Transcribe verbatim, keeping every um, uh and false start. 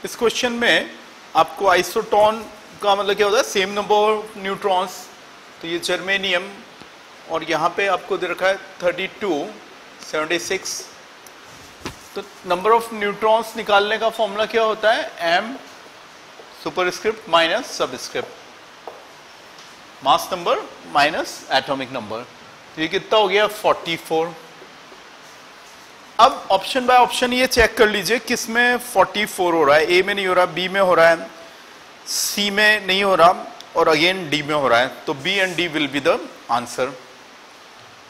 इस क्वेश्चन में आपको आइसोटोन का मतलब क्या होता है, सेम नंबर ऑफ न्यूट्रॉन्स, तो ये जर्मेनियम, और यहाँ पे आपको दे रखा है थर्टी टू, सेवेंटी सिक्स। तो नंबर ऑफ न्यूट्रॉन्स निकालने का फॉर्मूला क्या होता है, M superscript minus subscript, mass number minus atomic number. तो ये कितना हो गया, फोर्टी फोर। अब ऑप्शन बाय ऑप्शन ये चेक कर लीजिए किस में फोर्टी फोर हो रहा है। ए में नहीं हो रहा, बी में हो रहा है, सी में नहीं हो रहा, और अगेन डी में हो रहा है। तो B and D will be the answer.